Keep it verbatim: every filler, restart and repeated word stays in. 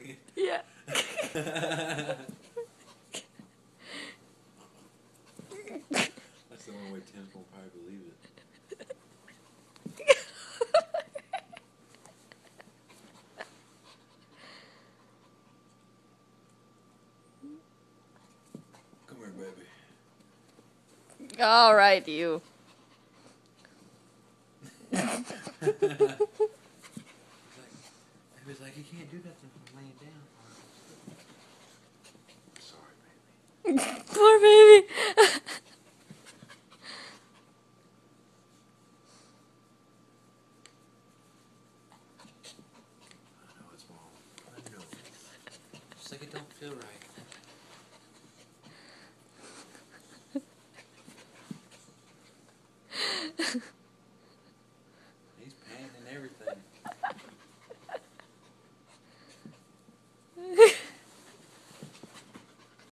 joking? Yeah. That's the only way Tim's gonna probably believe it. Come here, baby. All right, you. He's like, he was like, you can't do nothing from laying down. Sorry, baby. Poor baby. I know it's wrong. I know. It's like it don't feel right.